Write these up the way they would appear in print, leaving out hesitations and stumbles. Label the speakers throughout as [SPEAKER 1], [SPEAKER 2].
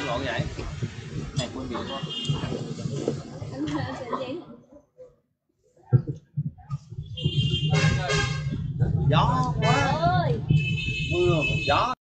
[SPEAKER 1] lộn vậy? Này quên gì không? Gió quá. Mưa gió.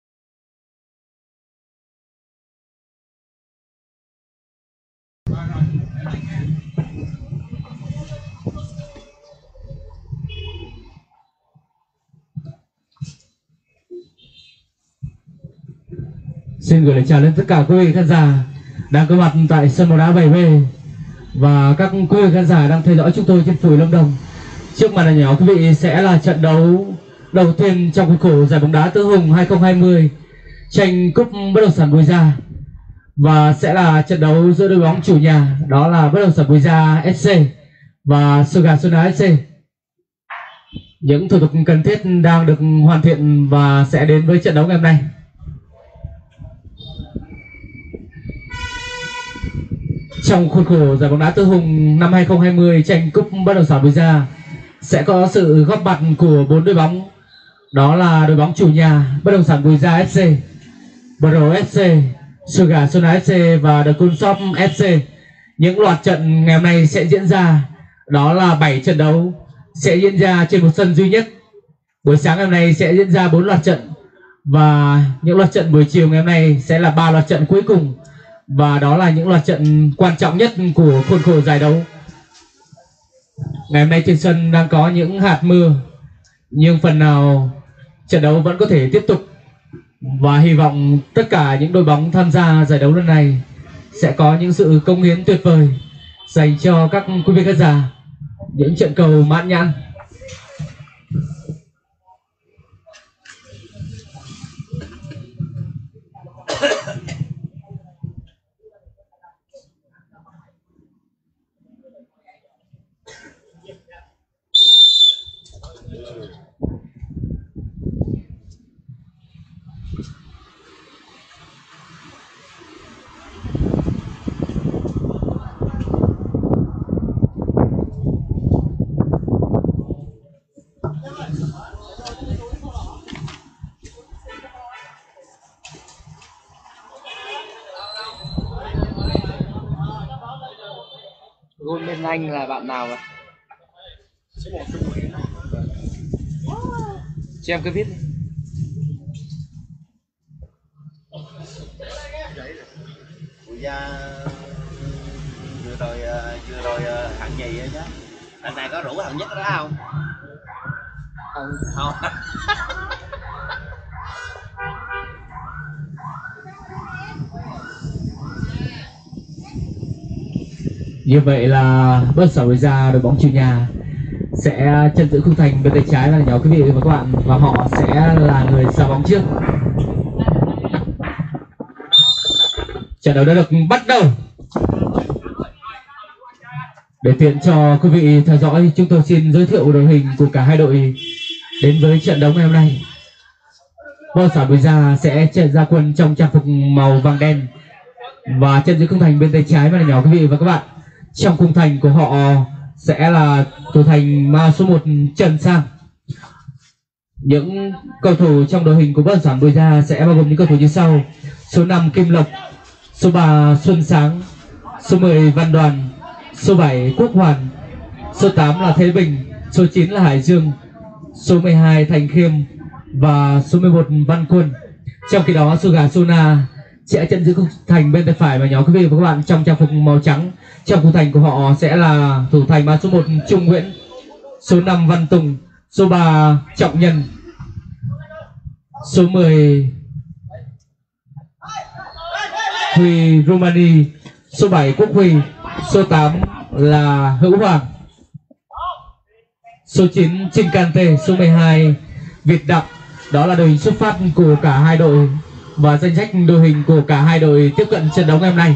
[SPEAKER 2] Xin gửi lời chào đến tất cả quý vị khán giả đang có mặt tại sân bóng đá 7B và các quý vị khán giả đang theo dõi chúng tôi trên phủi Lâm Đồng. Trước màn hình nhỏ quý vị sẽ là trận đấu đầu tiên trong khuôn khổ giải bóng đá Tứ Hùng 2020 tranh cúp bất động sản Bùi Gia, và sẽ là trận đấu giữa đội bóng chủ nhà đó là bất động sản Bùi Gia SC và Sugar Sona SC. Những thủ tục cần thiết đang được hoàn thiện và sẽ đến với trận đấu ngày hôm nay. Trong khuôn khổ giải bóng đá Tứ Hùng năm 2020 tranh cúp bất động sản Bùi Gia sẽ có sự góp mặt của 4 đội bóng, đó là đội bóng chủ nhà bất động sản Bùi Gia FC, Pro FC, Sugar Sona FC và The Cool Shop FC. Những loạt trận ngày hôm nay sẽ diễn ra, đó là 7 trận đấu sẽ diễn ra trên một sân duy nhất. Buổi sáng ngày hôm nay sẽ diễn ra 4 loạt trận, và những loạt trận buổi chiều ngày hôm nay sẽ là 3 loạt trận cuối cùng, và đó là những loạt trận quan trọng nhất của khuôn khổ giải đấu. Ngày hôm nay trên sân đang có những hạt mưa, nhưng phần nào trận đấu vẫn có thể tiếp tục, và hy vọng tất cả những đội bóng tham gia giải đấu lần này sẽ có những sự cống hiến tuyệt vời dành cho các quý vị khán giả, những trận cầu mãn nhãn.
[SPEAKER 1] Gôn bên anh là bạn nào vậy? Cho em cái viết đi.
[SPEAKER 3] Bùi Gia vừa rồi hạng nhì rồi chứ. Lần này có rủ hạng nhất đó không? Không.
[SPEAKER 2] Như vậy là bất động sản Bùi Gia, đội bóng chủ nhà, sẽ chân giữ khung thành bên tay trái là nhỏ quý vị và các bạn, và họ sẽ là người ra bóng trước. Trận đấu đã được bắt đầu. Để tiện cho quý vị theo dõi, chúng tôi xin giới thiệu đội hình của cả hai đội đến với trận đấu ngày hôm nay. Bất động sản Bùi Gia sẽ ra quân trong trang phục màu vàng đen, và chân giữ khung thành bên tay trái là nhỏ quý vị và các bạn. Trong khung thành của họ sẽ là thủ thành ma số 1 Trần Sang. Những cầu thủ trong đội hình của bất động sản Bùi Gia sẽ bao gồm những cầu thủ như sau: số 5 Kim Lộc, số 3 Xuân Sáng, số 10 Văn Đoàn, số 7 Quốc Hoàn, số 8 là Thế Bình, số 9 là Hải Dương, số 12 Thành Khiêm và số 11 Văn Quân. Trong khi đó Sugar Sona sẽ trận giữ khung thành bên tay phải và nhỏ quý vị và các bạn trong trang phục màu trắng. Trong khung thành của họ sẽ là thủ thành ma số 1 Trung Nguyễn, số 5 Văn Tùng, số 3 Trọng Nhân, số 10 Huy Romani, số 7 Quốc Huy, số 8 là Hữu Hoàng, số 9 Trinh Cante, số 12 Việt Đặng. Đó là đội hình xuất phát của cả hai đội và danh sách đội hình của cả hai đội tiếp cận trận đấu ngày hôm nay.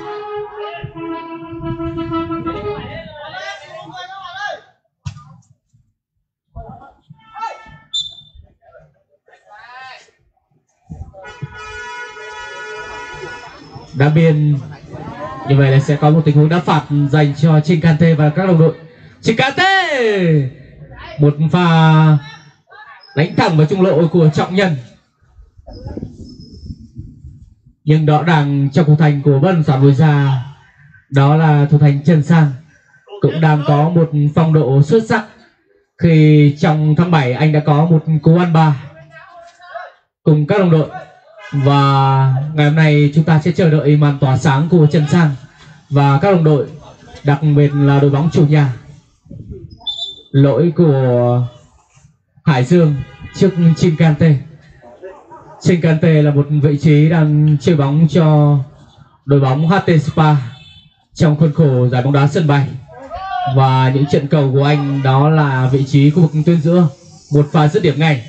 [SPEAKER 2] Đá biên, như vậy là sẽ có một tình huống đá phạt dành cho Trinh Cante và các đồng đội. Trinh Cante, một pha đánh thẳng vào trung lộ của Trọng Nhân. Nhưng rõ ràng trong thủ thành của bất động sản Bùi Gia, đó là thủ thành Trần Sang, cũng đang có một phong độ xuất sắc khi trong tháng 7 anh đã có một cú ăn ba cùng các đồng đội. Và ngày hôm nay chúng ta sẽ chờ đợi màn tỏa sáng của Trần Sang và các đồng đội, đặc biệt là đội bóng chủ nhà. Lỗi của Hải Dương trước Chinkante. Chinkante là một vị trí đang chơi bóng cho đội bóng HT Spa trong khuôn khổ giải bóng đá sân bay. Và những trận cầu của anh đó là vị trí khu vực tuyến giữa, một pha dứt điểm ngay.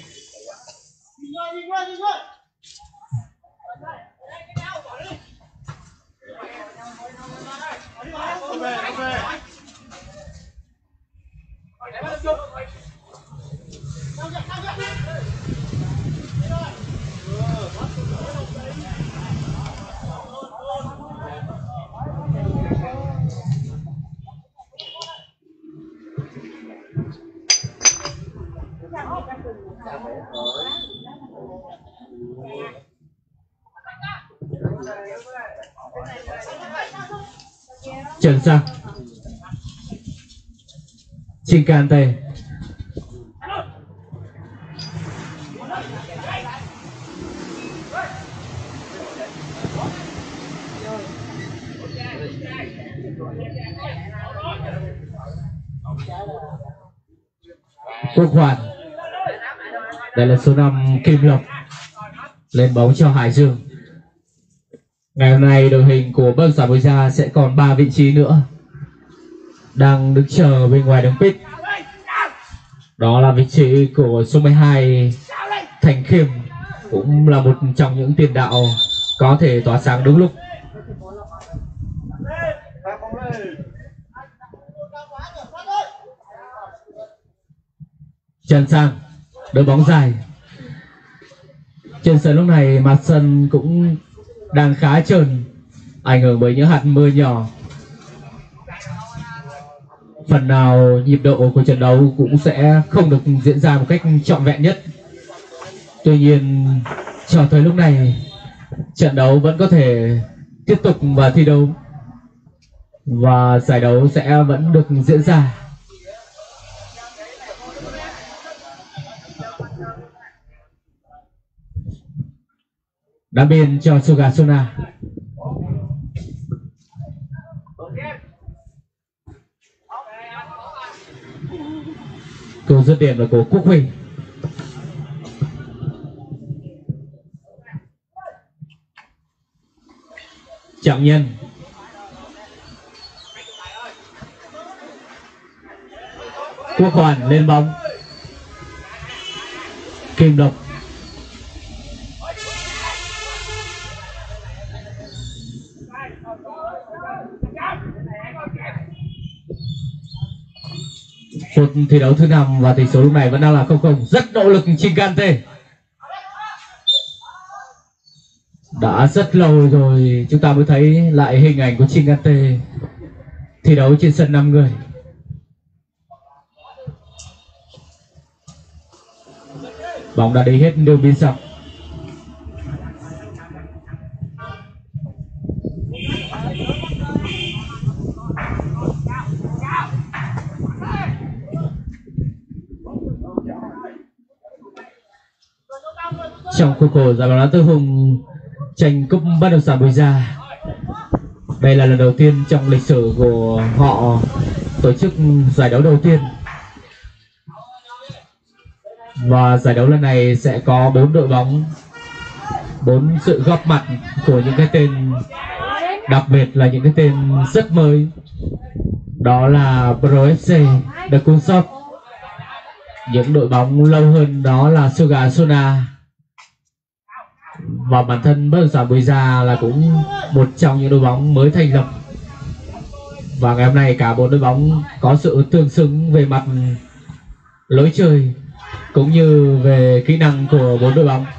[SPEAKER 2] Trần Sang, Chinkante, Quốc Hoàn. Đây là số 5 Kim Lộc lên bóng cho Hải Dương. Ngày hôm nay đội hình của bất động sản Bùi Gia sẽ còn 3 vị trí nữa đang đứng chờ bên ngoài đường pit. Đó là vị trí của số 12 Thành Khiêm, cũng là một trong những tiền đạo có thể tỏa sáng đúng lúc. Trần Sang đỡ bóng dài. Trên sân lúc này mặt sân cũng đang khá trơn, ảnh hưởng bởi những hạt mưa nhỏ. Phần nào nhịp độ của trận đấu cũng sẽ không được diễn ra một cách trọn vẹn nhất. Tuy nhiên cho tới lúc này trận đấu vẫn có thể tiếp tục và thi đấu, và giải đấu sẽ vẫn được diễn ra. Đá biên cho Sugasuna. Cầu dứt điểm là của Quốc Huy. Trọng Nhân. Quốc Hoàn lên bóng. Kim Lộc. Phút thi đấu thứ 5 và tỷ số lúc này vẫn đang là 0-0. Rất nỗ lực Chinkante. Đã rất lâu rồi chúng ta mới thấy lại hình ảnh của Chinkante thi đấu trên sân 5 người. Bóng đã đi hết đường biên dọc. Trong khuôn khổ giải bóng đá Tư Hùng tranh cúp bất động sản Bùi Gia, đây là lần đầu tiên trong lịch sử của họ tổ chức giải đấu đầu tiên. Và giải đấu lần này sẽ có 4 đội bóng, 4 sự góp mặt của những cái tên, đặc biệt là những cái tên rất mới. Đó là Pro FC, The Cool Shop. Những đội bóng lâu hơn đó là Sugasuna. Và bản thân bất động sản Bùi Gia là cũng một trong những đội bóng mới thành lập. Và ngày hôm nay cả 4 đội bóng có sự tương xứng về mặt lối chơi cũng như về kỹ năng của 4 đội bóng.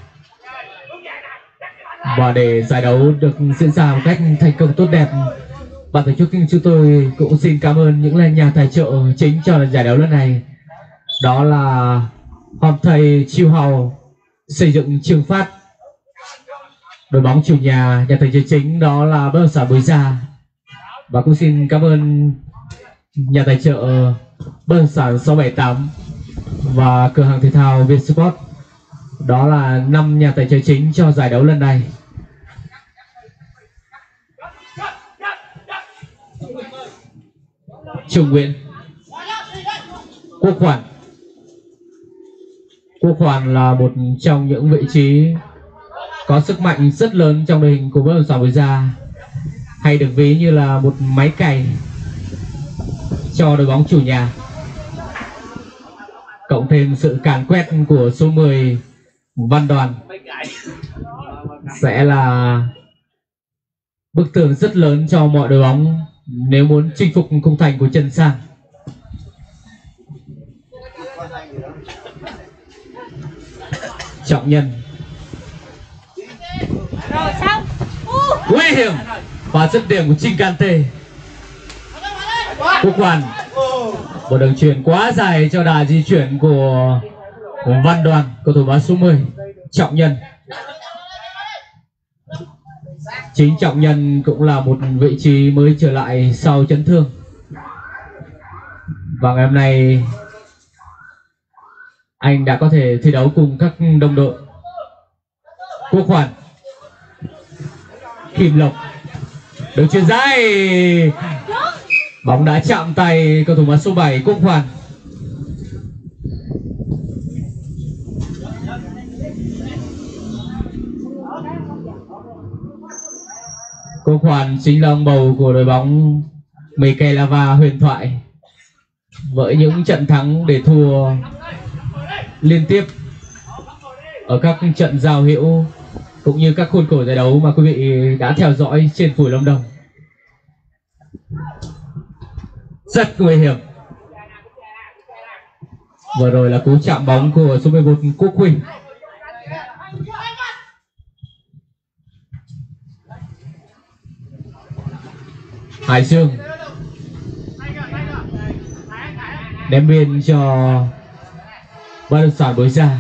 [SPEAKER 2] Và để giải đấu được diễn ra một cách thành công tốt đẹp, ban tổ chức chúng tôi cũng xin cảm ơn những nhà tài trợ chính cho giải đấu lần này. Đó là Hòn Thầy Chiêu Hào, xây dựng Trường Phát, đội bóng chủ nhà tài trợ chính đó là bất động sản Bùi Gia. Và cũng xin cảm ơn nhà tài trợ bất động sản 678 và cửa hàng thể thao Vietsport. Đó là 5 nhà tài trợ chính cho giải đấu lần này. Trung Nguyễn, Quốc Hoàn. Quốc Hoàn là một trong những vị trí có sức mạnh rất lớn trong đội hình của bất động sản Bùi Gia, hay được ví như là một máy cày cho đội bóng chủ nhà. Cộng thêm sự càn quét của số 10 Văn Đoàn sẽ là bức tường rất lớn cho mọi đội bóng nếu muốn chinh phục khung thành của Trần Sang. Trọng Nhân,
[SPEAKER 4] rồi xong.
[SPEAKER 2] nguy hiểm và dứt điểm của Trinh Kante. Quốc Hoàn, một đường chuyền quá dài cho đà di chuyển của Văn Đoàn, cầu thủ áo số 10 Trọng Nhân. Chính Trọng Nhân cũng là một vị trí mới trở lại sau chấn thương, và ngày hôm nay anh đã có thể thi đấu cùng các đồng đội. Quốc Hoàn, Kim Lộc, đường chuyền dài, bóng đã chạm tay cầu thủ áo số 7 Quốc Hoàn. Quốc Hoàn chính là ông bầu của đội bóng Mikelava Huyền Thoại, với những trận thắng để thua liên tiếp ở các trận giao hữu cũng như các khuôn khổ giải đấu mà quý vị đã theo dõi trên Phủi Lâm Đồng. Rất nguy hiểm. Vừa rồi là cú chạm bóng của số 11 Quốc Huy. Hải Dương ném biên cho bất động sản Bùi Gia,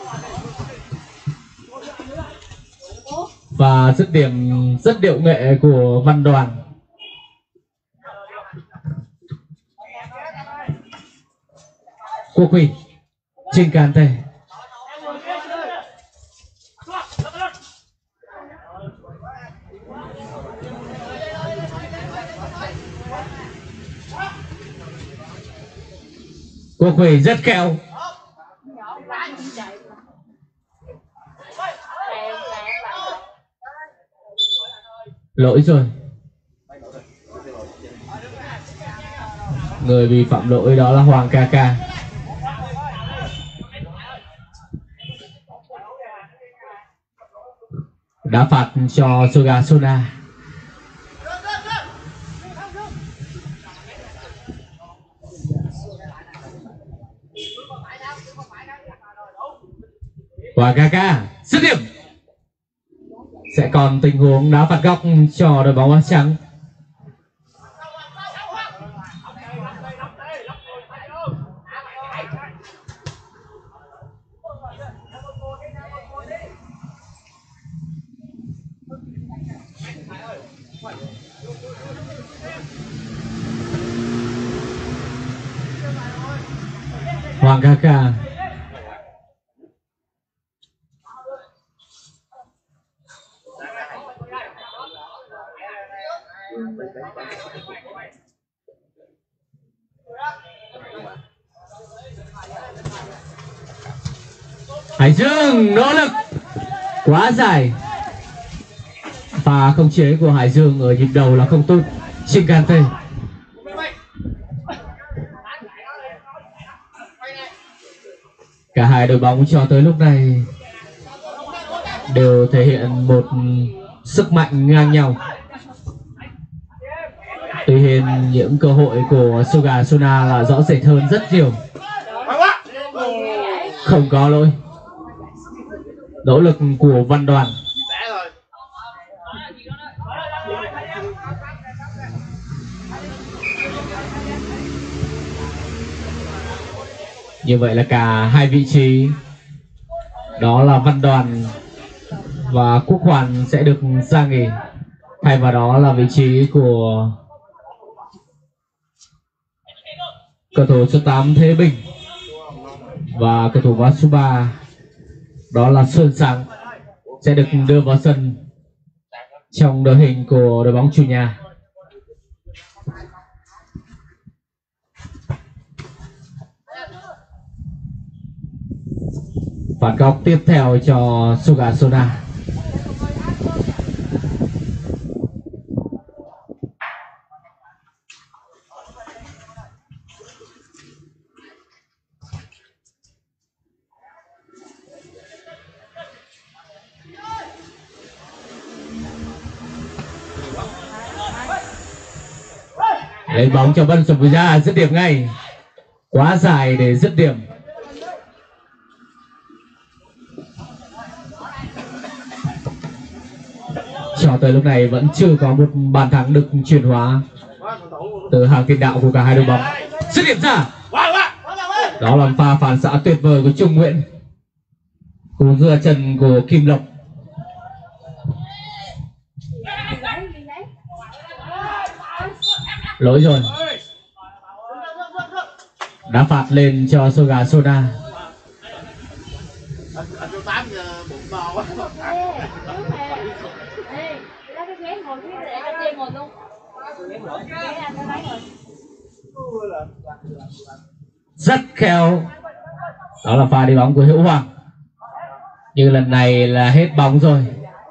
[SPEAKER 2] và dứt điểm rất điệu nghệ của Văn Đoàn. Quốc Huy, Trinh Kante, Quốc Huy rất khéo. Lỗi rồi. Người bị phạm lỗi đó là Hoàng Kaka. Đá phạt cho Suga Sona. Hoàng Kaka dứt điểm. Sẽ còn tình huống đá phạt góc cho đội bóng áo trắng. Hoàng Kaka Hải Dương nỗ lực quá dài, và khống chế của Hải Dương ở nhịp đầu là không tốt. Chingante cả hai đội bóng cho tới lúc này đều thể hiện một sức mạnh ngang nhau. Tuy nhiên những cơ hội của Suga Sona là rõ rệt hơn rất nhiều. Không có lỗi. Nỗ lực của Văn Đoàn. Như vậy là cả hai vị trí, đó là Văn Đoàn và Quốc Hoàn sẽ được ra nghỉ. Thay vào đó là vị trí của cầu thủ số 8 Thế Bình và cầu thủ số 3 đó là Xuân Sáng sẽ được đưa vào sân trong đội hình của đội bóng chủ nhà. Phạt góc tiếp theo cho Suga Sona. Lấy bóng cho Vân Sùng ra dứt điểm ngay, quá dài để dứt điểm. Cho tới lúc này vẫn chưa có một bàn thắng được chuyển hóa từ hàng tiền đạo của cả hai đội bóng. Dứt điểm ra, đó là pha phản xạ tuyệt vời của Trung Nguyễn, cú dưa chân của Kim Lộc. Lỗi rồi, đá phạt lên cho Suga Sona. Rất khéo, đó là pha đi bóng của Hữu Hoàng, nhưng lần này là hết bóng rồi.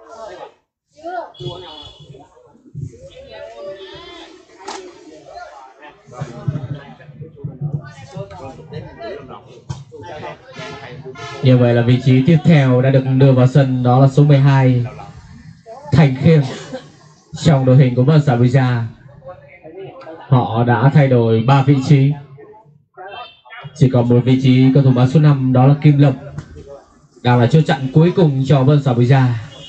[SPEAKER 2] Như vậy là vị trí tiếp theo đã được đưa vào sân, đó là số 12 Thành Khiêm trong đội hình của Vân Sản Buja. Họ đã thay đổi 3 vị trí, chỉ còn một vị trí cầu thủ bóng số 5 đó là Kim Lộc đang là chốt chặn cuối cùng cho Vân Sản Buja.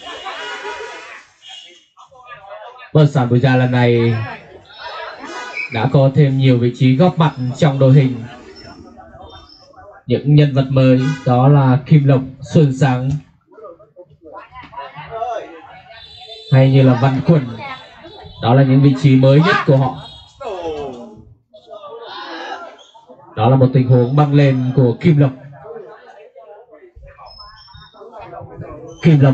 [SPEAKER 2] Vân Sản Buja lần này đã có thêm nhiều vị trí góp mặt trong đội hình. Những nhân vật mới đó là Kim Lộc, Xuân Sáng hay như là Văn Quần, đó là những vị trí mới nhất của họ. Đó là một tình huống băng lên của Kim Lộc. Kim Lộc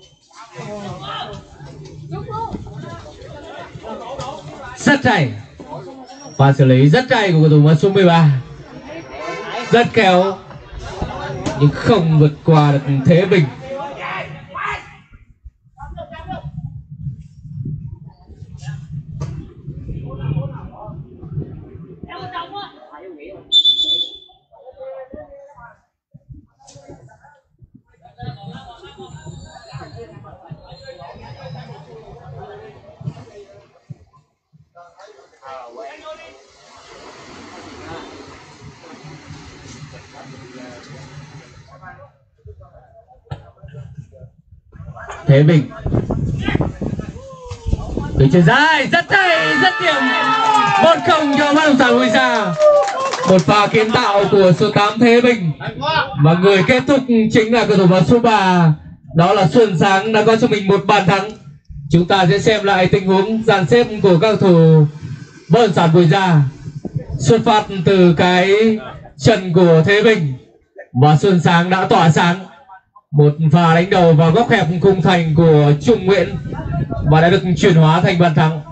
[SPEAKER 2] rất hay, và xử lý rất hay của cầu thủ số 13, rất khéo nhưng không vượt qua được Thế Bình. Thế Bình từ trên dài rất hay, rất điểm. 1-0 cho Bất Động Sản Buja. Một pha kiến tạo của số 8 Thế Bình, và người kết thúc chính là cầu thủ bóng số 3 đó là Xuân Sáng, đã có cho mình một bàn thắng. Chúng ta sẽ xem lại tình huống dàn xếp của các cầu thủ Bất Động Sản Buja. Xuất phát từ cái chân của Thế Bình và Xuân Sáng đã tỏa sáng. Một pha đánh đầu vào góc hẹp khung thành của Trung Nguyễn và đã được chuyển hóa thành bàn thắng.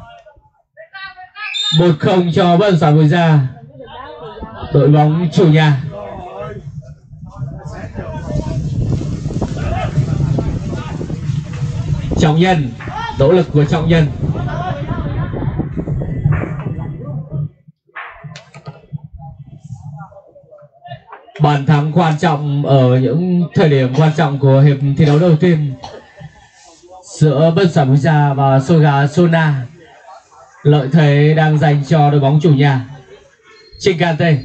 [SPEAKER 2] 1-0 cho Bất Động Sản Buja, đội bóng chủ nhà. Trọng Nhân, nỗ lực của Trọng Nhân. Bàn thắng quan trọng ở những thời điểm quan trọng của hiệp thi đấu đầu tiên giữa Bất Động Sản Buja và Suga Sona. Lợi thế đang dành cho đội bóng chủ nhà Chinkante.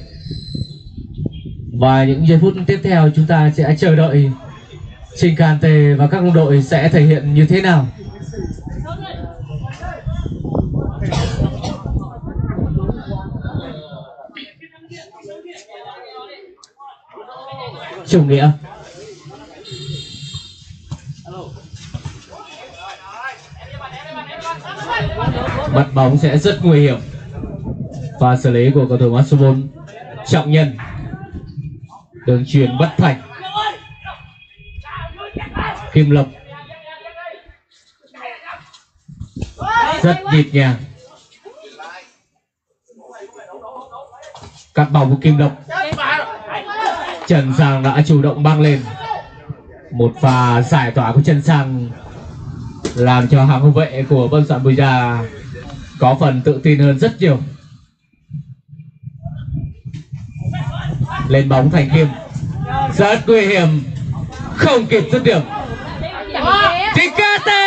[SPEAKER 2] Và những giây phút tiếp theo chúng ta sẽ chờ đợi Chinkante và các đồng đội sẽ thể hiện như thế nào. Chủ Nghĩa Mất bóng sẽ rất nguy hiểm. Và xử lý của cầu thủ áo số 4 Trọng Nhân. Đường chuyền bất thành. Kim Lộc rất nhịp nhàng. Cắt bóng của Kim Lộc. Trần Sang đã chủ động băng lên. Một pha giải tỏa của Trần Sang làm cho hàng hậu vệ của Bất Động Sản Bugia có phần tự tin hơn rất nhiều. Lên bóng Thành Khiêm rất nguy hiểm, không kịp dứt điểm. Chingante,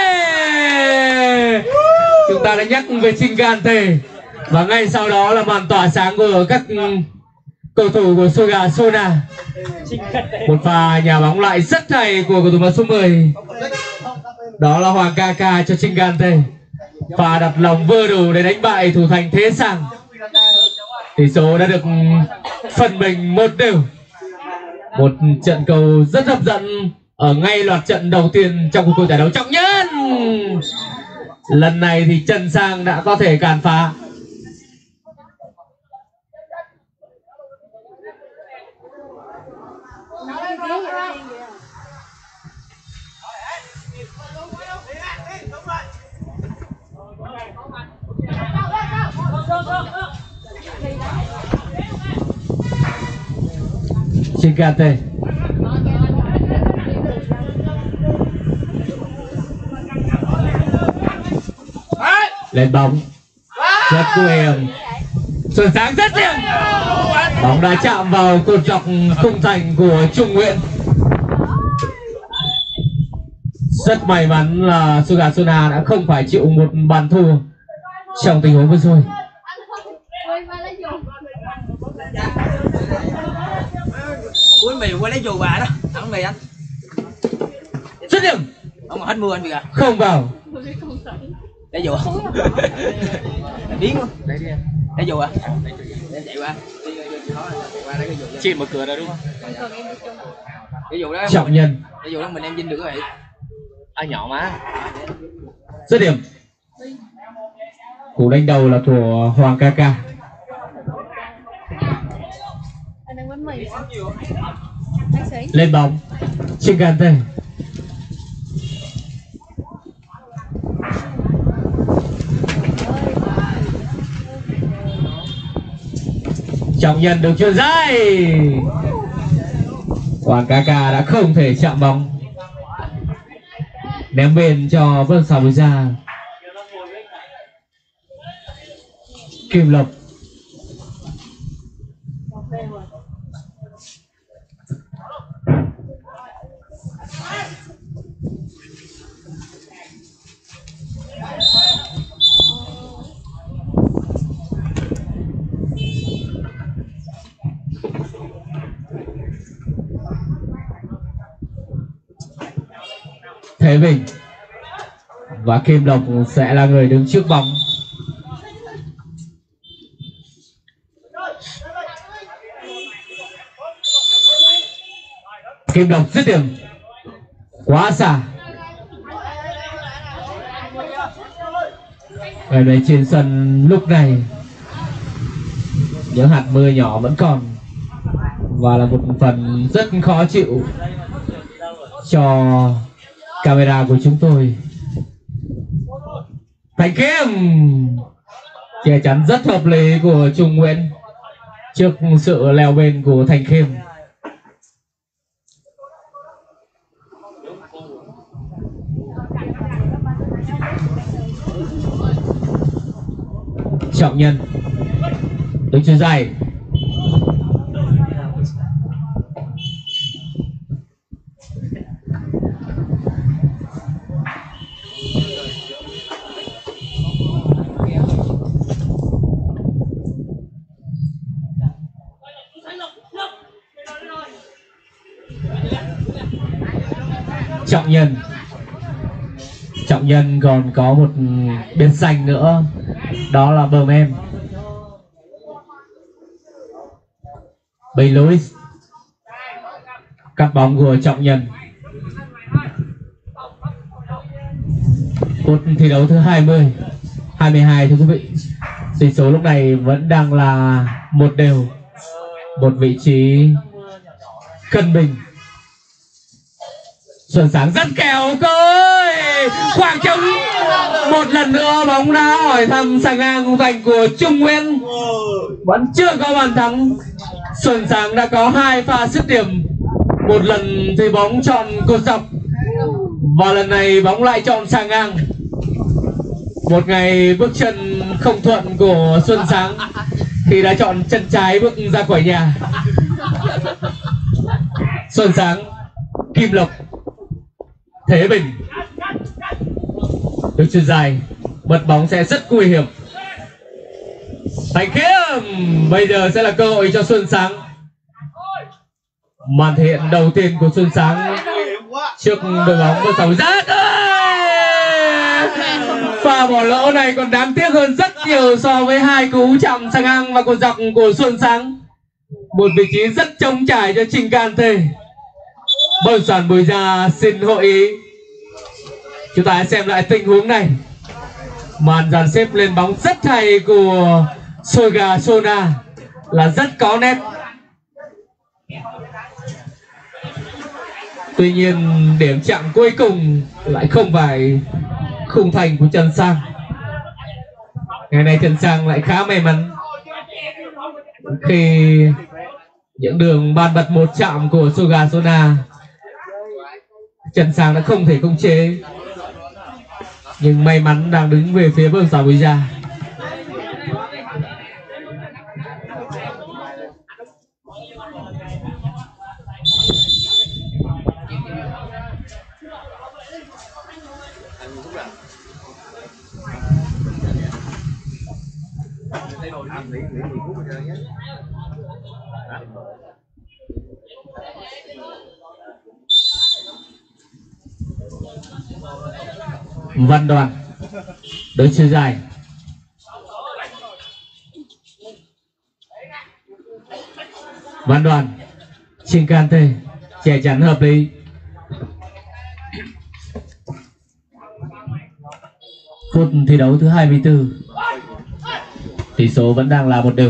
[SPEAKER 2] chúng ta đã nhắc về Chingante và ngay sau đó là màn tỏa sáng của các cầu thủ của Suga Sona. Một pha nhà bóng lại rất hay của cầu thủ áo số 10, đó là Hoàng Kaka cho Chingante. Pha đặt lòng vừa đủ để đánh bại thủ thành Thế Sang. Tỷ số đã được phân bình 1-1. Một trận cầu rất hấp dẫn ở ngay loạt trận đầu tiên trong cuộc giải đấu Trọng Nhân. Lần này thì Trần Sang đã có thể cản phá. Chingante lên bóng rất nguy hiểm, sườn sáng rất điểm. Bóng đã chạm vào cột dọc khung thành của Trung Nguyễn. Rất may mắn là Suga Sona đã không phải chịu một bàn thua trong tình huống vừa rồi.
[SPEAKER 1] Cuốn mì qua lấy dù bà đó, ăn mì anh.
[SPEAKER 2] Dứt điểm.
[SPEAKER 1] Ông hết mưa anh kìa.
[SPEAKER 2] Không vào.
[SPEAKER 1] Lấy dù. Biến luôn. Lấy dù à? Để chạy qua. Qua lấy cái dù. Chị mở cửa rồi đúng không? Cái dù đó.
[SPEAKER 2] Trọng Nhân.
[SPEAKER 1] Cái dù đó mình em dinh được vậy. À nhỏ má.
[SPEAKER 2] Dứt điểm. Cú đánh đầu là của Hoàng Kaka. Lên bóng Chingante. Trọng Nhân được chuyền dài. Hoàng Kaka đã không thể chạm bóng. Ném bên cho Bất Động Sản Bugia. Kim Lộc Thế Bình và Kim Lộc sẽ là người đứng trước bóng. Kim Lộc dứt điểm quá xa. Ở đây trên sân lúc này những hạt mưa nhỏ vẫn còn và là một phần rất khó chịu cho camera của chúng tôi. Thành Khiêm, che chắn rất hợp lý của Trung Nguyễn trước sự leo bên của Thành Khiêm. Trọng Nhân đứng chuyền dài. Trọng Nhân còn có một biệt danh nữa, đó là bờm em. Bình Louis cắt bóng của Trọng Nhân. Phút thi đấu thứ 20. 22 thưa quý vị. Tỷ số lúc này vẫn đang là 1-1, một vị trí cân bình. Xuân Sáng rất kèo cơ ơi, khoảng trống một lần nữa bóng đá hỏi thăm sang ngang khung thành của Trung Nguyên, vẫn chưa có bàn thắng. Xuân Sáng đã có 2 pha dứt điểm, một lần thì bóng chọn cột dọc và lần này bóng lại chọn sang ngang. Một ngày bước chân không thuận của Xuân Sáng khi đã chọn chân trái bước ra khỏi nhà. Xuân Sáng, Kim Lộc, Thế Bình được chuyền dài, bật bóng sẽ rất nguy hiểm. Thành Khiêm, bây giờ sẽ là cơ hội cho Xuân Sáng. Màn thể hiện đầu tiên của Xuân Sáng trước đội bóng của Sầu Giác. Pha bỏ lỡ này còn đáng tiếc hơn rất nhiều so với 2 cú chạm sang ngang và cột dọc của Xuân Sáng. Một vị trí rất trống trải cho Trình Can Thê. Bất động sản Bùi Gia xin hội ý. Chúng ta hãy xem lại tình huống này. Màn dàn xếp lên bóng rất hay của Soga Sona là rất có nét. Tuy nhiên điểm chạm cuối cùng lại không phải khung thành của Trần Sang. Ngày nay Trần Sang lại khá may mắn khi những đường bàn bật một chạm của Soga Sona, Trần Sang đã không thể khống chế, nhưng may mắn đang đứng về phía Bất động sản Bùi Gia. Văn Đoàn đối chuyền dài, Văn Đoàn, Trình Can Thê che chắn hợp lý. Phút thi đấu thứ 24, tỷ số vẫn đang là 1-1.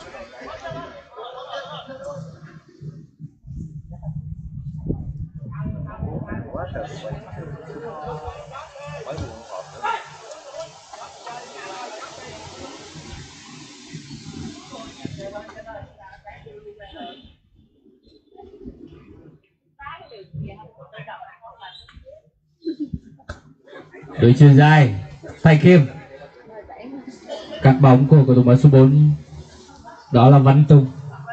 [SPEAKER 2] Đối chuyền dài, Thành Khiêm cắt bóng của cầu thủ mới số 4 đó là Văn Tùng.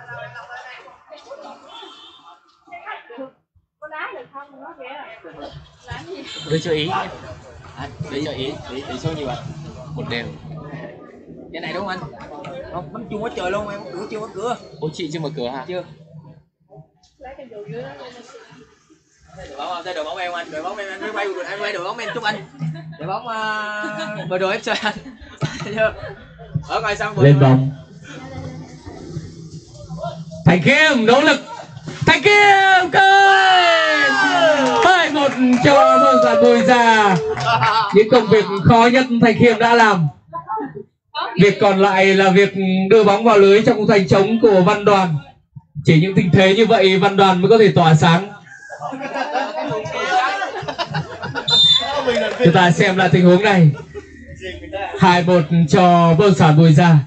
[SPEAKER 1] Đưa cho ý. Để cho ý, để số nhiêu ạ? 1-1. Cái này đúng không anh? Không, bấm chuông quá trời luôn, em cửa chưa mở cửa. Ủa chị chưa mở cửa hả? Chưa. Đội bóng không? Đội bóng em anh, đội bóng em anh quay đội bóng em chúc anh. Đội bóng bờ đồ FC anh. Chưa. Ở ngoài xong
[SPEAKER 2] lên bóng. Thành Khiêm nỗ lực. Thành Khiêm cười. 2-1 cho Bất động sản Bùi Gia. Những công việc khó nhất Thành Khiêm đã làm. Việc còn lại là việc đưa bóng vào lưới trong khung thành trống của Văn Đoàn. Chỉ những tình thế như vậy Văn Đoàn mới có thể tỏa sáng. Chúng ta xem lại tình huống này. 2-1 cho Bất động sản Bùi Gia.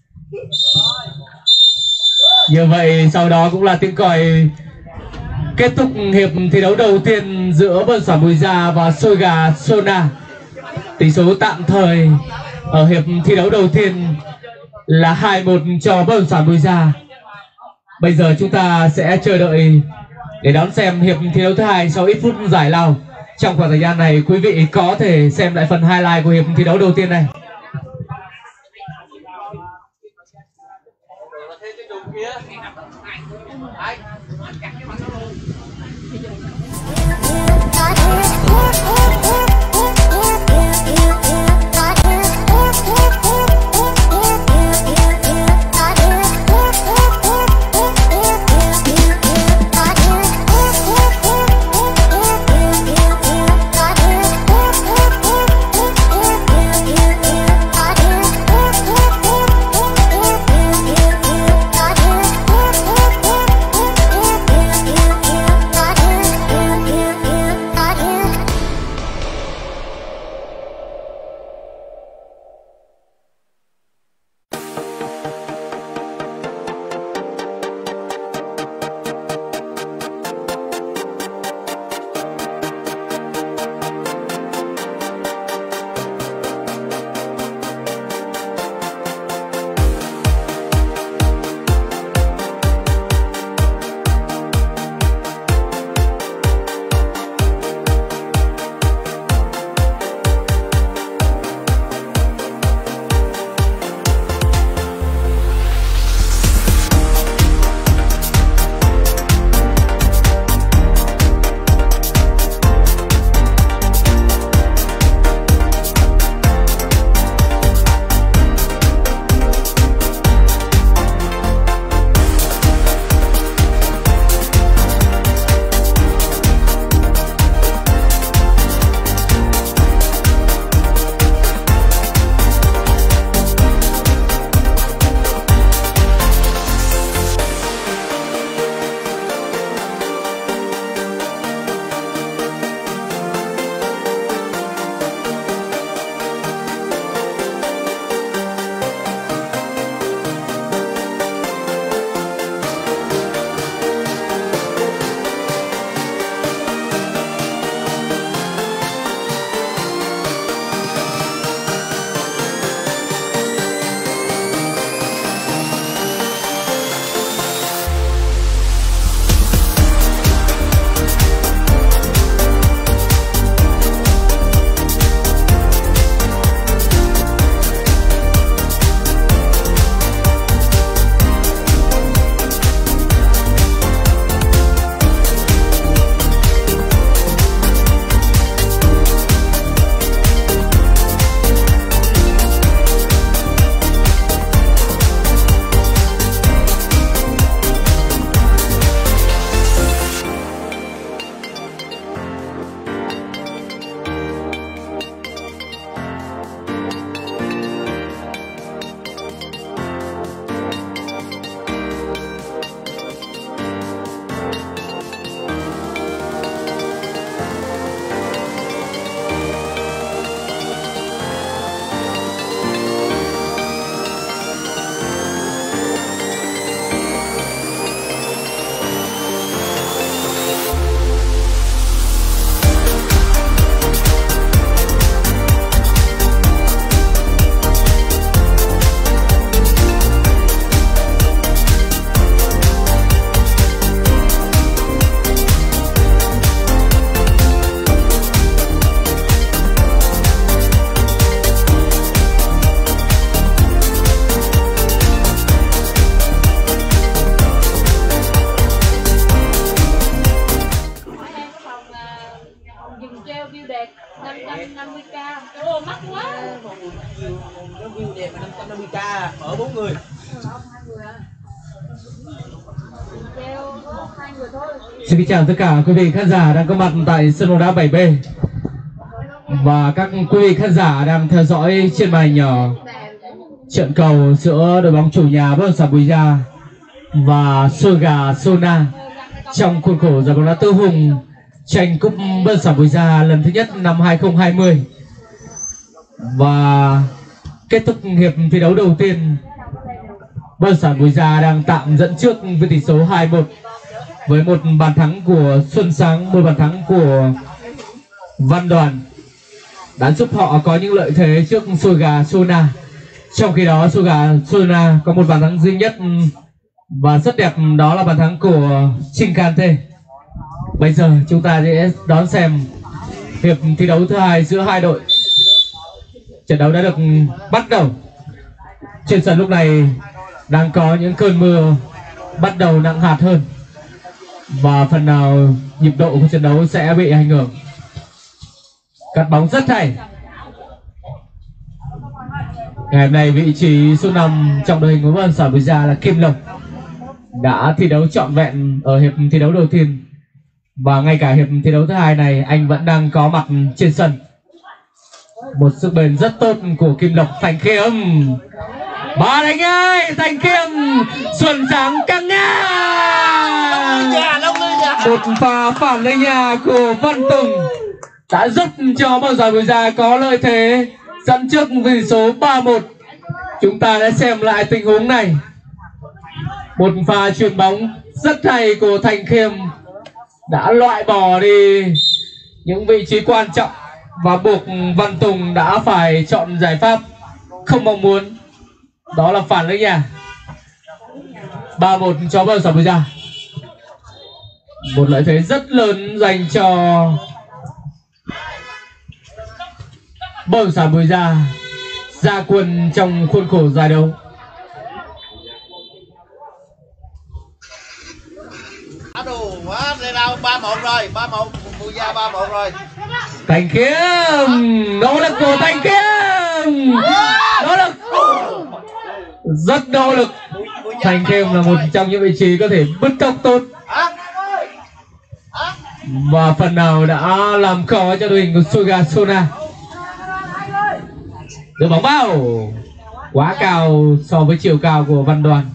[SPEAKER 2] Như vậy sau đó cũng là tiếng còi kết thúc hiệp thi đấu đầu tiên giữa Bất động sản Bùi Gia và Soga Sona. Tỷ số tạm thời ở hiệp thi đấu đầu tiên là 2-1 cho Bất động sản Bùi Gia. Bây giờ chúng ta sẽ chờ đợi để đón xem hiệp thi đấu thứ hai sau ít phút giải lao. Trong khoảng thời gian này quý vị có thể xem lại phần highlight của hiệp thi đấu đầu tiên này.
[SPEAKER 1] nó view đẹp mà 550k ở 4 người.
[SPEAKER 2] Xin kính chào tất cả quý vị khán giả đang có mặt tại sân bóng đá 7B và các quý vị khán giả đang theo dõi trên màn nhỏ trận cầu giữa đội bóng chủ nhà Bất Động Sản Bùi Gia và Suga Sona trong khuôn khổ giải bóng đá Tứ Hùng tranh cúp Bất Động Sản Bùi Gia lần thứ nhất năm 2020. Và kết thúc hiệp thi đấu đầu tiên, Bất Động Sản Bùi Gia đang tạm dẫn trước với tỷ số 2-1 với một bàn thắng của Xuân Sáng, một bàn thắng của Văn Đoàn đã giúp họ có những lợi thế trước Suga Sona. Trong khi đó Suga Sona có một bàn thắng duy nhất và rất đẹp, đó là bàn thắng của Chinkante. Bây giờ chúng ta sẽ đón xem hiệp thi đấu thứ hai giữa hai đội. Trận đấu đã được bắt đầu. Trên sân lúc này đang có những cơn mưa bắt đầu nặng hạt hơn và phần nào nhịp độ của trận đấu sẽ bị ảnh hưởng. Cắt bóng rất hay. Ngày hôm nay vị trí số 5 trong đội hình của Bất Động Sản Bùi Gia là Kim Lộc đã thi đấu trọn vẹn ở hiệp thi đấu đầu tiên và ngay cả hiệp thi đấu thứ hai này anh vẫn đang có mặt trên sân. Một sức bền rất tốt của Kim Lộc. Thành Khiêm ba đánh ơi, Thành Khiêm Xuân Sáng căng ngang. Một pha phản lên nhà của Văn Tùng đã giúp cho Bất Động Sản Bùi Gia có lợi thế dẫn trước với số 3-1. Chúng ta đã xem lại tình huống này. Một pha chuyền bóng rất hay của Thành Khiêm đã loại bỏ đi những vị trí quan trọng và buộc Văn Tùng đã phải chọn giải pháp không mong muốn, đó là phản lưới nhà. 3-1 cho Bất Động Sản Bùi Gia. Một lợi thế rất lớn dành cho Bất Động Sản Bùi Gia ra quân trong khuôn khổ giải đấu.
[SPEAKER 3] Đủ quá, đây đâu 3-1 rồi, 3-1 Bùi Gia 3-1 rồi.
[SPEAKER 2] Thành Khiêm, nỗ lực của Thành Khiêm, nỗ lực rất nỗ lực. Thành Khiêm là một trong những vị trí có thể bứt tốc tốt và phần nào đã làm khó cho đội hình của Suga Sona. Đưa bóng vào quá cao so với chiều cao của Văn Đoàn.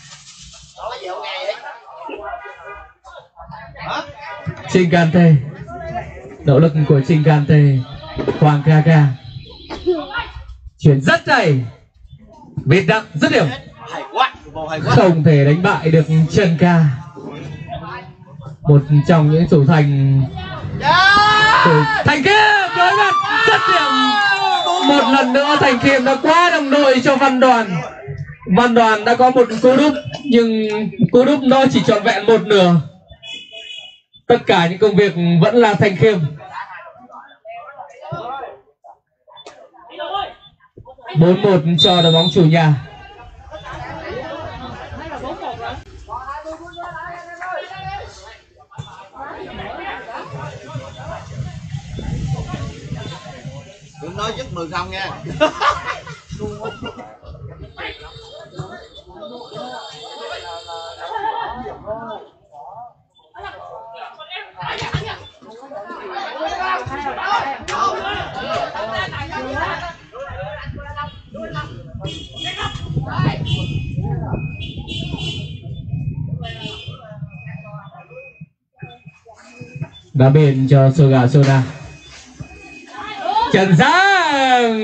[SPEAKER 2] Chinkante, nỗ lực của Chinkante. Hoàng Kaka chuyển rất hay, Việt Đặng rất điểm, không thể đánh bại được Trần Ca, một trong những thủ thành của Thành Khiêm. Đối mặt rất điểm. Một lần nữa Thành Khiêm đã quá đồng đội cho Văn Đoàn. Văn Đoàn đã có một cú đúp nhưng cú đúp nó chỉ trọn vẹn một nửa. Tất cả những công việc vẫn là Thành Khiêm. 4-1 cho đội bóng chủ nhà.
[SPEAKER 3] Đừng nói dứt 10 không nha.
[SPEAKER 2] Đá bên cho Suga Sona. Trần Giang.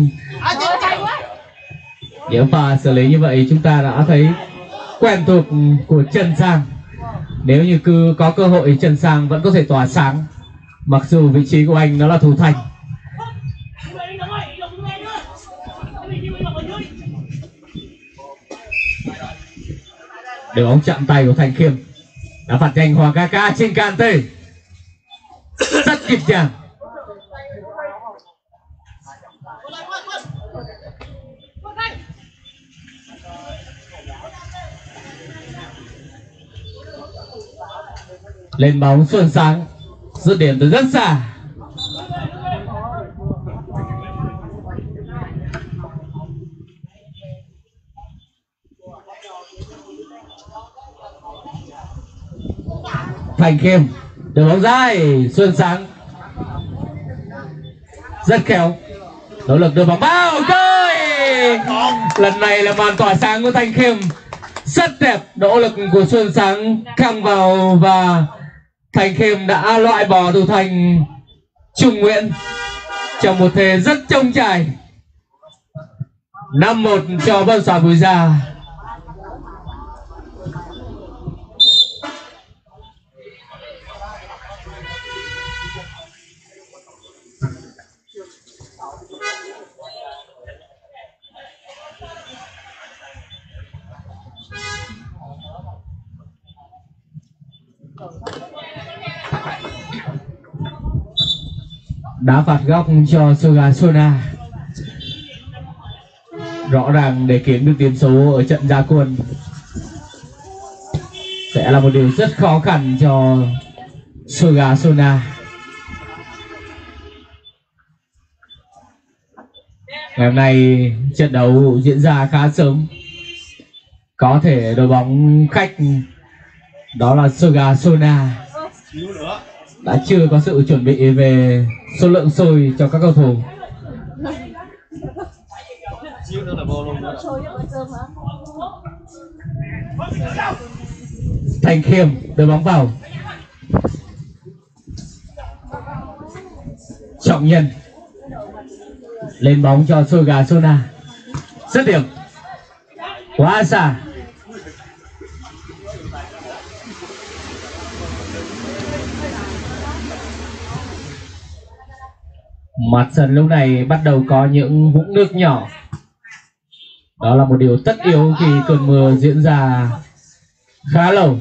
[SPEAKER 2] Nếu pha xử lý như vậy chúng ta đã thấy quen thuộc của Trần Giang. Nếu như cứ có cơ hội Trần Giang vẫn có thể tỏa sáng, mặc dù vị trí của anh đó là thủ thành. Để bóng chạm tay của Thành Khiêm. Đã phạt nhanh Hoàng Kaka trên Kante. Rất kịp nhàng. Lên bóng Xuân Sáng, dứt điểm từ rất xa. Thành Khiêm, đường bóng dài, Xuân Sáng rất khéo, nỗ lực đưa bóng bao chơi. Lần này là màn tỏa sáng của Thành Khiêm, rất đẹp, nỗ lực của Xuân Sáng căng vào và Thành Khiêm đã loại bỏ thủ thành Trung Nguyễn trong một thế rất trông chải. 5-1 cho Bất Động Sản Bùi Gia. Đá phạt góc cho Suga Sona, rõ ràng để kiếm được điểm số ở trận ra quân sẽ là một điều rất khó khăn cho Suga Sona. Ngày hôm nay trận đấu diễn ra khá sớm, có thể đội bóng khách đó là Suga Sona đã chưa có sự chuẩn bị về số lượng xôi cho các cầu thủ. Thành Khiêm đưa bóng vào, Trọng Nhân lên bóng cho Suga Sona, dứt điểm quá xa. Mặt sân lúc này bắt đầu có những vũng nước nhỏ. Đó là một điều tất yếu khi cơn mưa diễn ra khá lâu.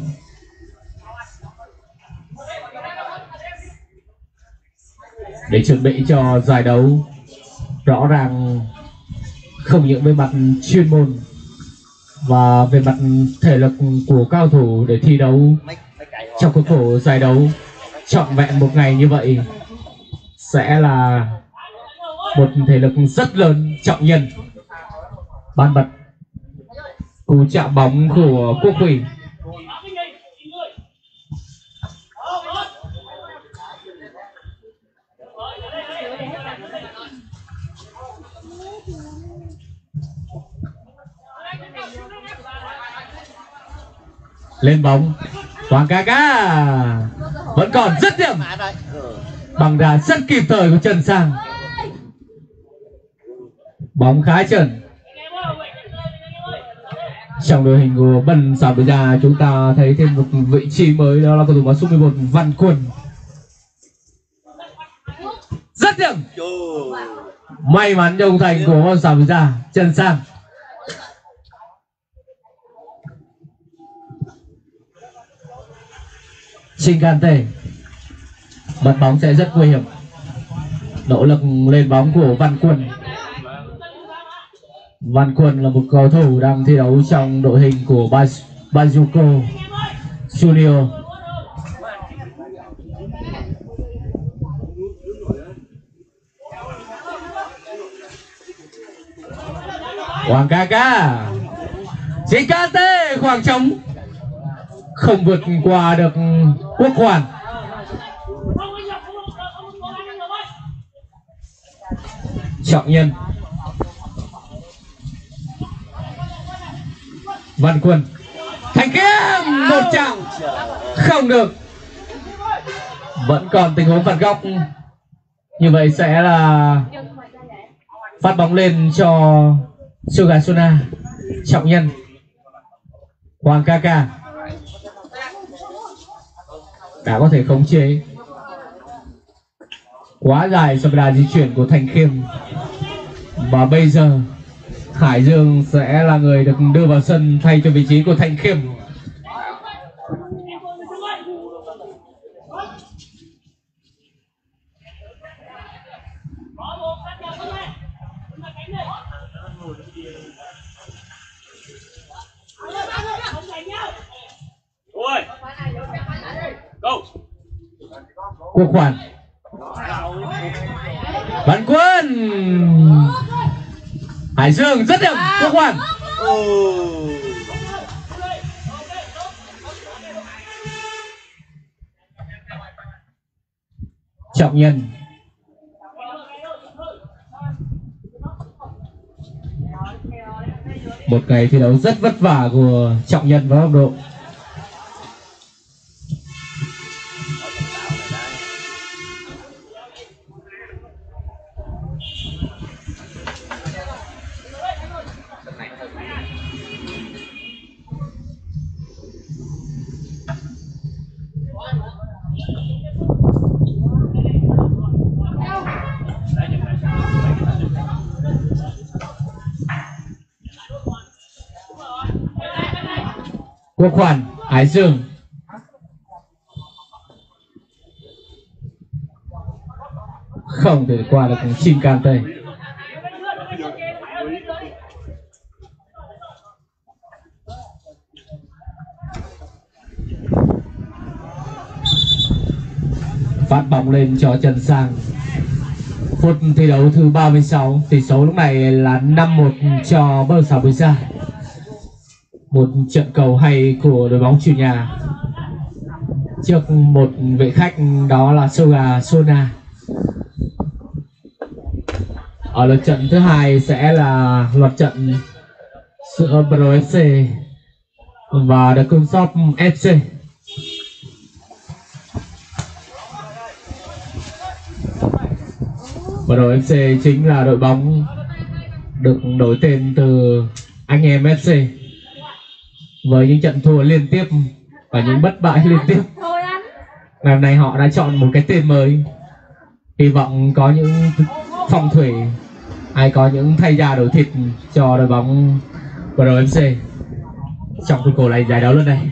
[SPEAKER 2] Để chuẩn bị cho giải đấu, rõ ràng không những về mặt chuyên môn và về mặt thể lực của cao thủ để thi đấu trong khuôn khổ giải đấu trọn vẹn một ngày như vậy sẽ là một thể lực rất lớn. Trọng Nhân ban bật cú chạm bóng của Quốc Huy. Lên bóng Hoàng Ca vẫn còn rất điểm, bằng đà rất kịp thời của Trần Sang. Bóng khá chuẩn. Trong đội hình của Bất Động Sản Bùi Gia chúng ta thấy thêm một vị trí mới, đó là cầu thủ áo số 11 Văn Quân. Rất điểm, may mắn cho ông thành của Bất Động Sản Bùi Gia. Trần Sang Chingante, bật bóng sẽ rất nguy hiểm, nỗ lực lên bóng của Văn Quân. Văn Quân là một cầu thủ đang thi đấu trong đội hình của Bajuko Junior. Hoàng Ca Chingante, khoảng trống không vượt qua được Quốc Hoàn. Trọng Nhân, Văn Quân, Thành Khiêm, một chạm không được, vẫn còn tình huống phạt góc. Như vậy sẽ là phát bóng lên cho Suga Sona. Trọng Nhân, Hoàng Ca đã có thể khống chế, quá dài so với đà di chuyển của Thành Khiêm. Và bây giờ Hải Dương sẽ là người được đưa vào sân thay cho vị trí của Thành Khiêm. Quốc Hoàn, Văn Quân, Hải Dương rất đẹp. Quốc Hoàn Trọng Nhân. Một ngày thi đấu rất vất vả của Trọng Nhân và Hồng Độ. Quốc Hoàn, Hải Dương. Không thể qua được Shinkanse. Phát bóng lên cho Trần Sang. Phút thi đấu thứ 36, tỷ số lúc này là 5-1 cho Bất động sản Bùi Gia. Một trận cầu hay của đội bóng chủ nhà trước một vệ khách, đó là Suga Sona. Ở lượt trận thứ hai sẽ là loạt trận giữa Pro FC và The Kunshop FC. Pro FC chính là đội bóng được đổi tên từ anh em FC, với những trận thua liên tiếp và những bất bại liên tiếp. Ngày hôm nay họ đã chọn một cái tên mới, hy vọng có những phong thủy hay có những thay da đổi thịt cho đội bóng Pro FC trong khuôn khổ này giải đấu lần này.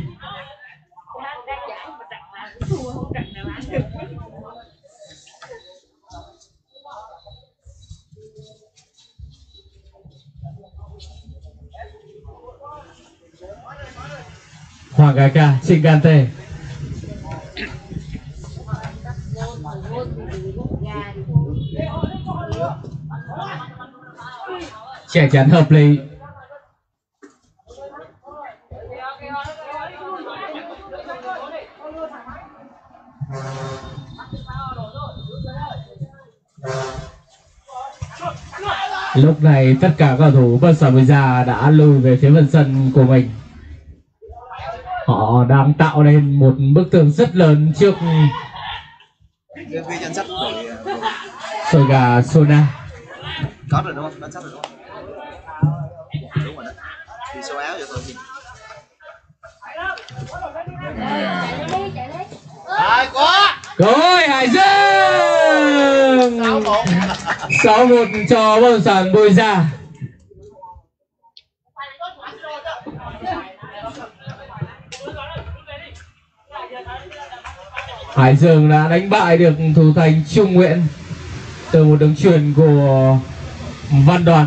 [SPEAKER 2] Hoàng Gaka, Shinkanse. Che chắn hợp lý. Lúc này tất cả cầu thủ Bất động sản Bùi Gia đã lùi về phía phần sân của mình. Họ đang tạo nên một bức tường rất lớn trước Suga Sona.
[SPEAKER 3] Có rồi đúng không? Đánh sắp rồi đúng không? Đúng rồi đó. Đi số áo vậy thôi. Ai quá.
[SPEAKER 2] Rồi Hải Dương 6-1 cho Bất động sản Bùi Gia. Hải Dương đã đánh bại được thủ thành Trung Nguyện từ một đường chuyền của Văn Đoàn.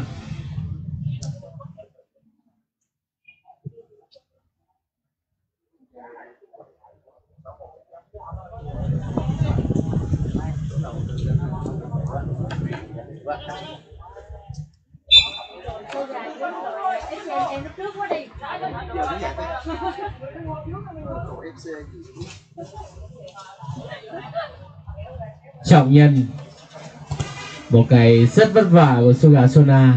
[SPEAKER 2] Trọng Nhân. Một ngày rất vất vả của Suga Sona.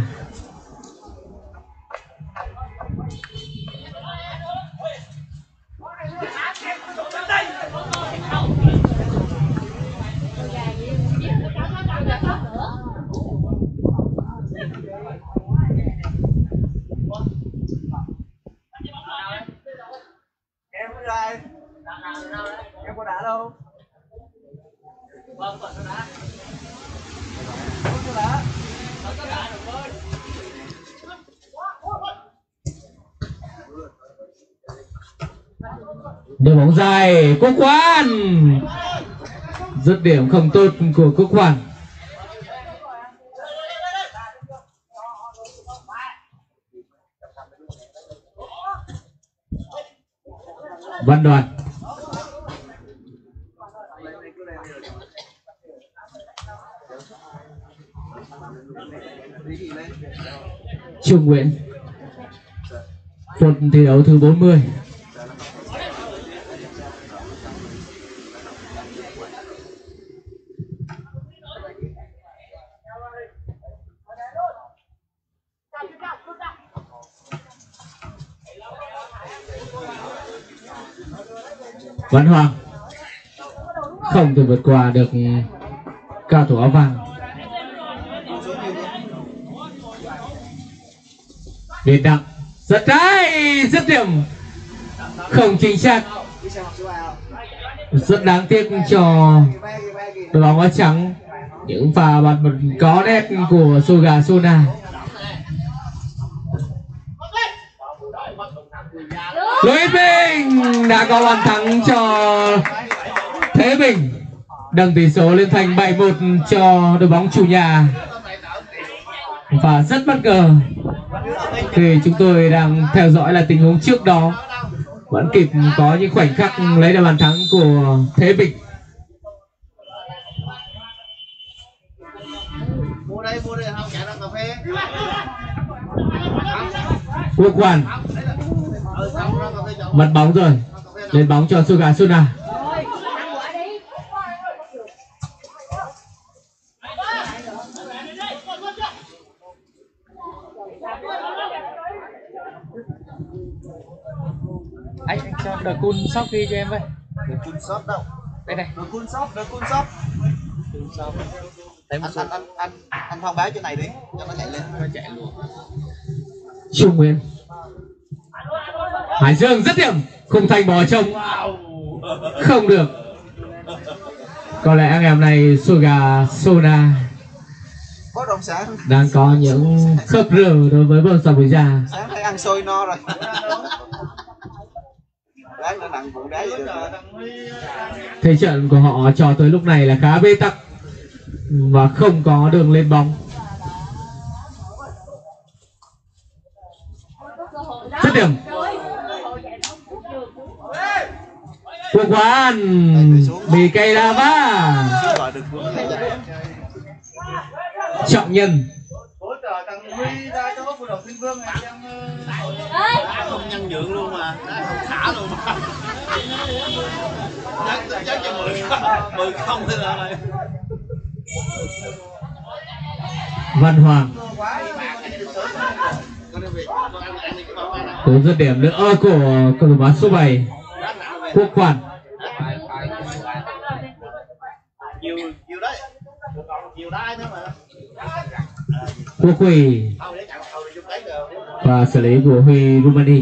[SPEAKER 3] Em có đá đâu? Vâng, có đá.
[SPEAKER 2] Đưa bóng dài, Quốc Hoàn. Dứt điểm không tốt của Quốc Hoàn. Văn Đoàn. Trung Nguyễn. Phút thi đấu thứ 40. Văn Hoàng không thể vượt qua được cao thủ áo vàng. Việt Đặng rất hay, dứt điểm không chính xác, rất đáng tiếc cho đội bóng áo trắng. Những pha bật có nét của Suga Suna. Lũy Bình đã có bàn thắng cho Thế Bình, nâng tỷ số lên thành 7-1 cho đội bóng chủ nhà. Và rất bất ngờ khi chúng tôi đang theo dõi là tình huống trước đó vẫn kịp có những khoảnh khắc lấy được bàn thắng của Thế Bình. Quốc Hoàn mất bóng rồi, lên bóng cho Suga Suna.
[SPEAKER 1] Anh cho The Cool Shop ghi cho em với.
[SPEAKER 3] The Cool Shop đâu?
[SPEAKER 1] Đây này.
[SPEAKER 3] The Cool Shop. Anh thông báo chỗ này đi cho nó chạy lên.
[SPEAKER 1] Nó chạy luôn.
[SPEAKER 2] Trung Nguyên, Hải Dương dứt điểm, khung thành bỏ trông không được. Có lẽ anh em này Suga Suna
[SPEAKER 3] Bất động sản
[SPEAKER 2] đang có những khớp rửa đối với Bờ Sà Bùi Gia.
[SPEAKER 3] sáng thấy ăn xôi no rồi. Đáng nó nặng vụ đá vậy được.
[SPEAKER 2] Thế trận của họ cho tới lúc này là khá bế tắc và không có đường lên bóng. Dứt điểm. Quốc Hoan bị cây đá vá. Trọng Nhân
[SPEAKER 3] Không nhân nhượng luôn mà, không thả luôn mà. Chắc cho 10 không thế này.
[SPEAKER 2] Văn Hoàng cú dứt điểm nữa của cầu thủ số 7 Quốc Hoàn.
[SPEAKER 3] Nhiều đấy, nhiều đai nữa mà.
[SPEAKER 2] Quốc Huy và xử lý của Huy Rumani.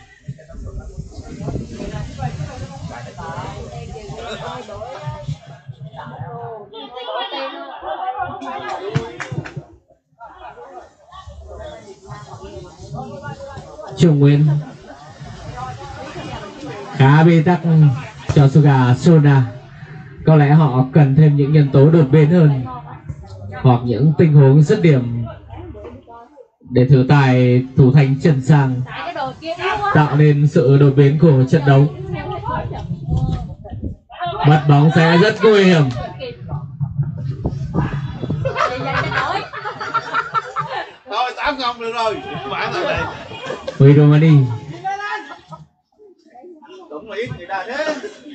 [SPEAKER 2] Trung Nguyên khá bế tắc cho Suga Suna. Có lẽ họ cần thêm những nhân tố đột biến hơn hoặc những tình huống dứt điểm để thử tài thủ thành Trần Sang, tạo nên sự đột biến của trận đấu. Mất bóng sẽ rất nguy hiểm.
[SPEAKER 3] Thôi 8-0 được rồi, bạn thằng này.
[SPEAKER 2] Huy Romani
[SPEAKER 3] Đúng ý người ta thế.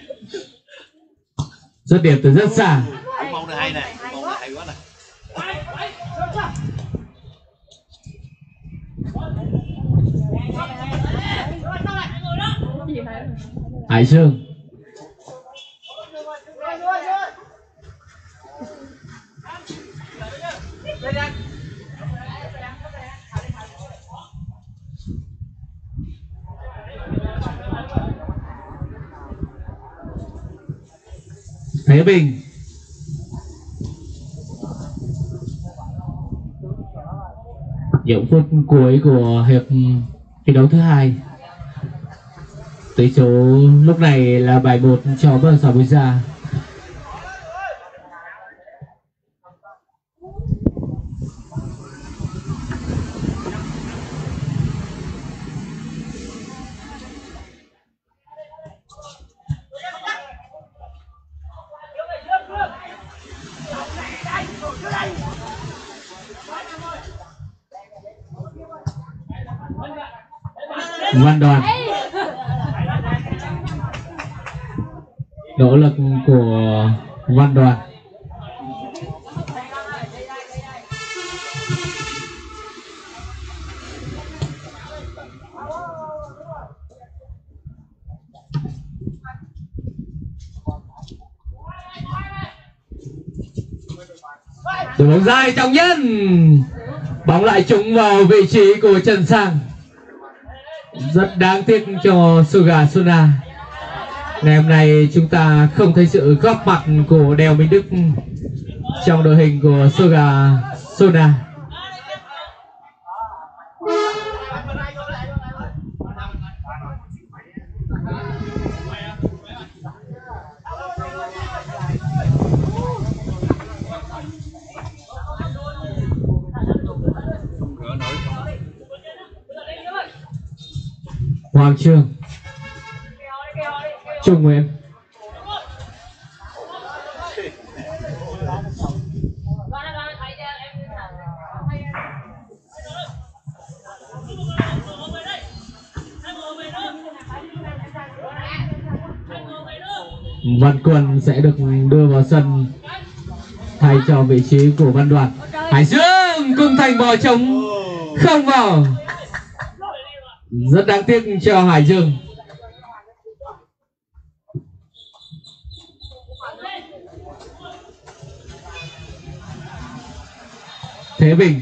[SPEAKER 2] dứt điểm từ rất xa.
[SPEAKER 3] Mong này hay nè, mong này hay quá nè.
[SPEAKER 2] Hải Dương Thế Bình những phút cuối của hiệp thi đấu thứ hai. Tỷ số lúc này là 7-1 cho Bờ Sà Bùi Gia. Văn Đoàn, nỗ lực của Văn Đoàn. Rồi bóng dài Trọng Nhân, bóng lại trúng vào vị trí của Trần Sang. Rất đáng tiếc cho Suga Sona. Ngày hôm nay chúng ta không thấy sự góp mặt của Đèo Minh Đức trong đội hình của Suga Sona. Hoàng Trường, Trung Nguyễn, Văn Quân sẽ được đưa vào sân thay cho vị trí của Văn Đoàn. Hải Dương cùng thành bò trống không vào, rất đáng tiếc cho Hải Dương. Thế Bình,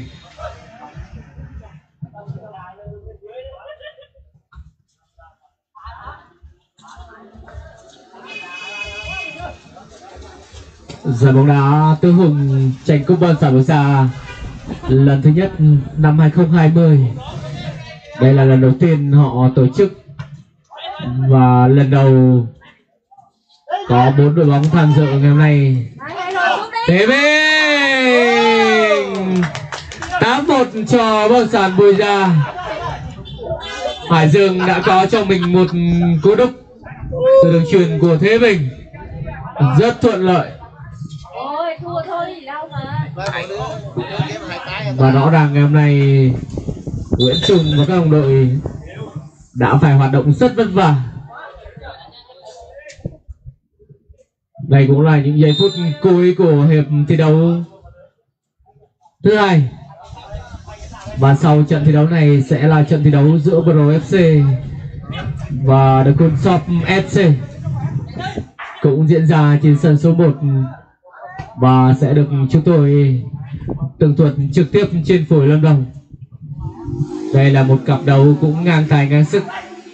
[SPEAKER 2] giải bóng đá Tư Hùng tranh cúp Bất Động Sản lần thứ nhất năm 2020. Đây là lần đầu tiên họ tổ chức và lần đầu có 4 đội bóng tham dự ngày hôm nay. Thế Bình 8-1 cho Bất Động Sản Bùi Gia. Hải Dương đã có cho mình một cú đúp từ đường chuyền của Thế Bình, rất thuận lợi. Và rõ ràng ngày hôm nay Nguyễn Trung và các đồng đội đã phải hoạt động rất vất vả. Đây cũng là những giây phút cuối của hiệp thi đấu thứ hai. Và sau trận thi đấu này sẽ là trận thi đấu giữa Pro FC và The Cool Shop FC, cũng diễn ra trên sân số 1 và sẽ được chúng tôi tường thuật trực tiếp trên phổi Lâm Đồng. Đây là một cặp đấu cũng ngang tài ngang sức.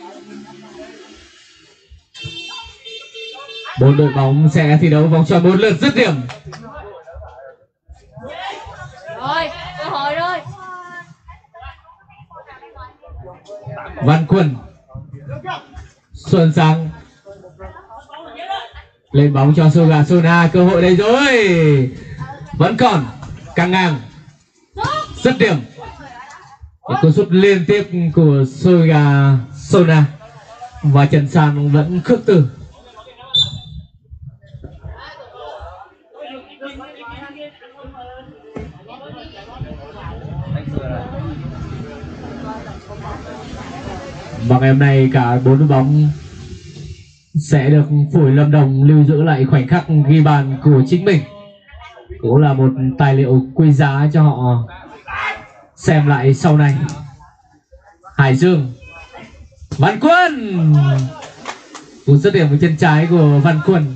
[SPEAKER 2] 4 đội bóng sẽ thi đấu vòng tròn 1 lượt dứt điểm.
[SPEAKER 4] Rồi, cơ hội rồi.
[SPEAKER 2] Văn Quân, Xuân Sang lên bóng cho Suga Sona, cơ hội đây rồi, vẫn còn căng ngang, dứt điểm. Cú sút liên tiếp của Suga Sona và Trần Sang vẫn khước từ. Và ngày hôm nay cả 4 đội bóng sẽ được phổi Lâm Đồng lưu giữ lại khoảnh khắc ghi bàn của chính mình, cũng là một tài liệu quý giá cho họ xem lại sau này. Hải Dương, Văn Quân, cú dứt điểm với chân trái của Văn Quân.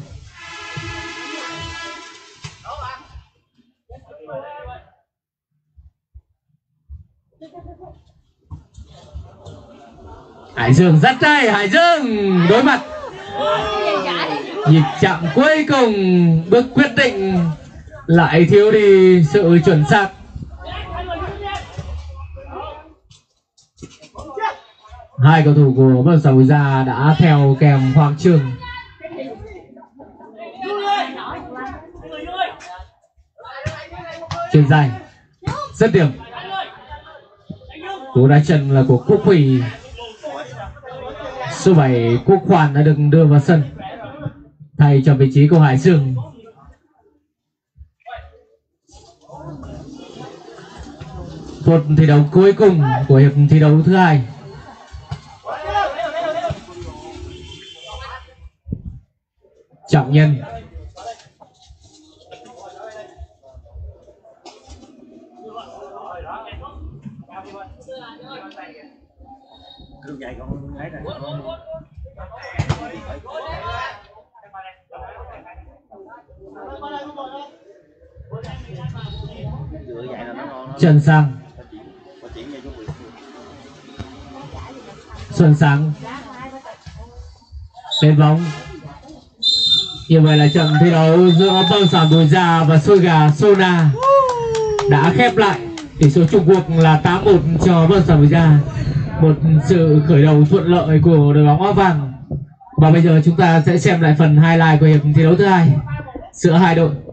[SPEAKER 2] Hải Dương dắt tay, Hải Dương đối mặt, nhịp chạm cuối cùng, bước quyết định lại thiếu đi sự chuẩn xác. Hai cầu thủ của Bất Động Sản Bùi Gia đã theo kèm Hoàng Trường. Chuyền dài, dứt điểm. Cú đá chân là của Quốc Huy. Số 7 Quốc Hoàn đã được đưa vào sân thay cho vị trí của Hải Dương. Phút thi đấu cuối cùng của hiệp thi đấu thứ hai. Trọng Nhân,
[SPEAKER 3] Đường dài con ấy này.
[SPEAKER 2] Trần Sang, Xuân Sáng lên bóng. Như vậy là trận thi đấu giữa Bất Động Sản Bùi Gia và Xôi Gà Sona đã khép lại. Tỷ số chung cuộc là 8-1 cho Bất Động Sản Bùi Gia. Một sự khởi đầu thuận lợi của đội bóng áo vàng. Và bây giờ chúng ta sẽ xem lại phần highlight của hiệp thi đấu thứ hai giữa hai đội.